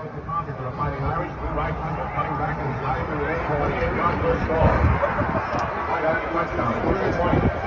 the Conquerors are fighting Irish. Blue right tackle cutting back and sliding to the 28-yard goal score. Touchdown, 40-20.